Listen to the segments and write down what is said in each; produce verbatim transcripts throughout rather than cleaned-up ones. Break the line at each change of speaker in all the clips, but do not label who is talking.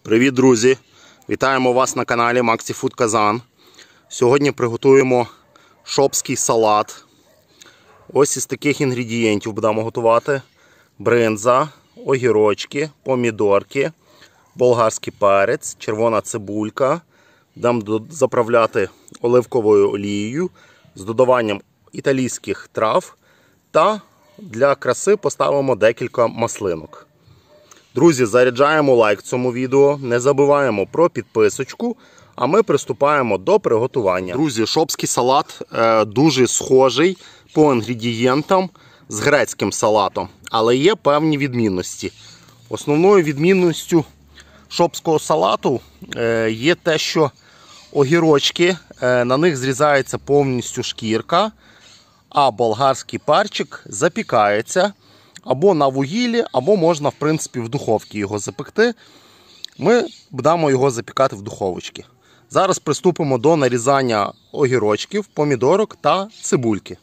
Привіт, друзі! Вітаємо вас на каналі Максіфуд Казан. Сьогодні приготуємо шопський салат. Ось із таких інгредієнтів будемо готувати: бринза, огірочки, помідорки, болгарський перець, червона цибулька. Будемо заправляти оливковою олією з додаванням італійських трав та для краси поставимо декілька маслинок. Друзі, заряджаємо лайк цьому відео, не забуваємо про підписочку, а ми приступаємо до приготування. Друзі, шопський салат е, дуже схожий по інгредієнтам з грецьким салатом, але є певні відмінності. Основною відмінністю шопського салату е, є те, що огірочки, е, на них зрізається повністю шкірка, а болгарський перчик запікається або на вугіллі, або можна, в принципі, в духовці його запекти. Ми будемо його запікати в духовочці. Зараз приступимо до нарізання огірочків, помідорок та цибульки.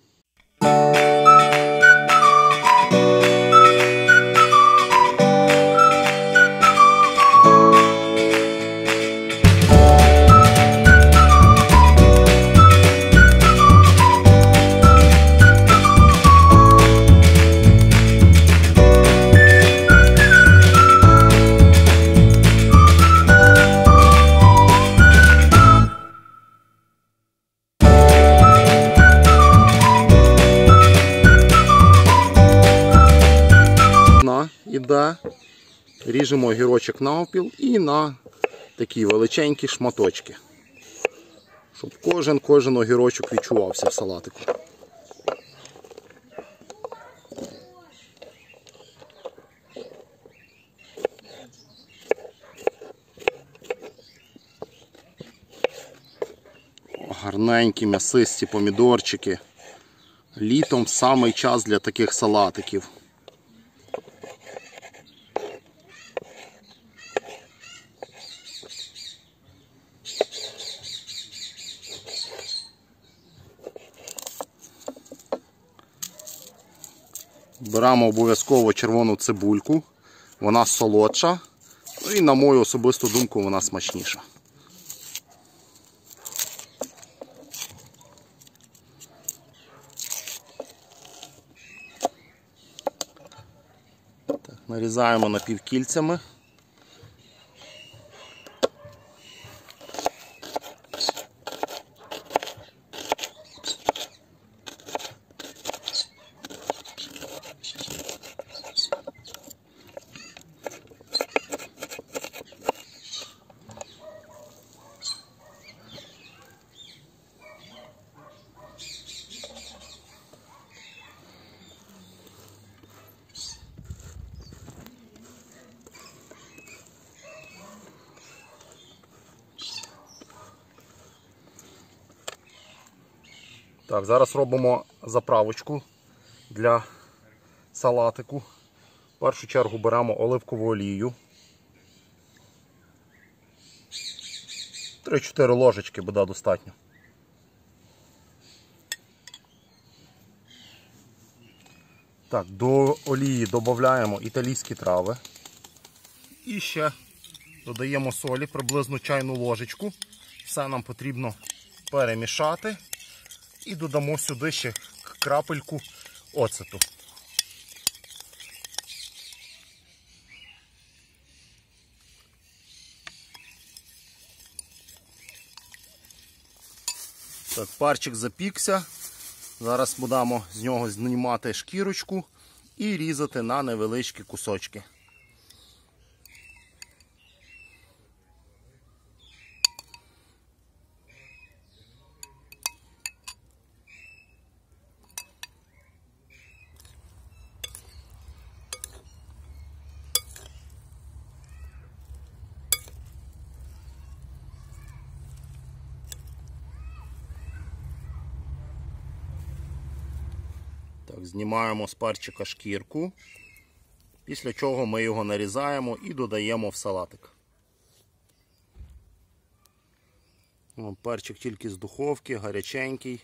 Іде, ріжемо огірочок навпіл і на такі величенькі шматочки, щоб кожен кожен огірочок відчувався в салатику. Гарненькі м'ясисті помідорчики. Літом самий час для таких салатиків. Беремо обов'язково червону цибульку, вона солодша, ну і, на мою особисту думку, вона смачніша. Так, нарізаємо напівкільцями. Так, зараз робимо заправочку для салатику. В першу чергу беремо оливкову олію. три-чотири ложечки буде достатньо. Так, до олії додаємо італійські трави. І ще додаємо солі, приблизно чайну ложечку. Все нам потрібно перемішати. І додамо сюди ще крапельку оцету. Так, перчик запікся. Зараз будемо з нього знімати шкірочку і різати на невеличкі кусочки. Так, знімаємо з перчика шкірку, після чого ми його нарізаємо і додаємо в салатик. Перчик тільки з духовки, гаряченький.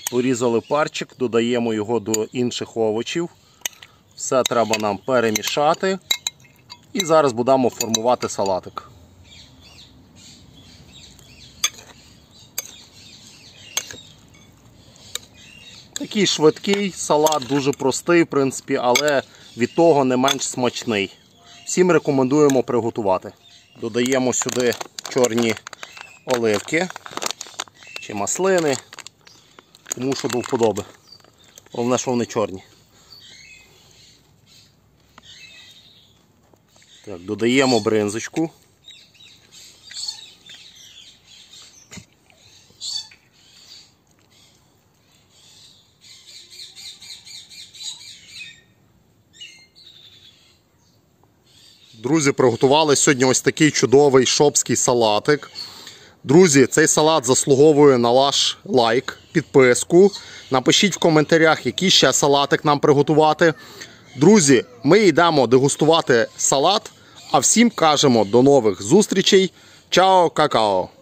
Порізали перчик, додаємо його до інших овочів. Все треба нам перемішати. І зараз будемо формувати салатик. Такий швидкий салат, дуже простий, в принципі, але від того не менш смачний. Всім рекомендуємо приготувати. Додаємо сюди чорні оливки чи маслини, тому що до вподоби. Головне, що вони чорні. Так, додаємо бринзочку. Друзі, приготували сьогодні ось такий чудовий шопський салатик. Друзі, цей салат заслуговує на ваш лайк, підписку. Напишіть в коментарях, який ще салатик нам приготувати. Друзі, ми йдемо дегустувати салат, а всім кажемо до нових зустрічей. Чао, какао!